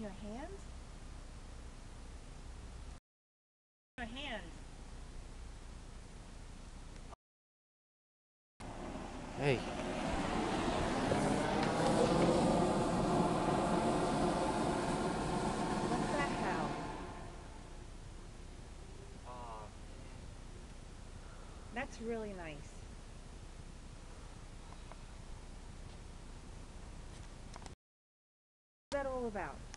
your hands? Your hands. Hey. What's that howl? That's really nice. What's that all about?